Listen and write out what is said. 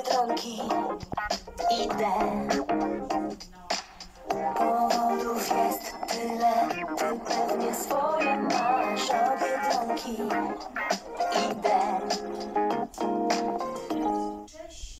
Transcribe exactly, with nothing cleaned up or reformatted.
Biedronki idę. Powodów jest tyle, ty pewnie swoje masz. O Biedronki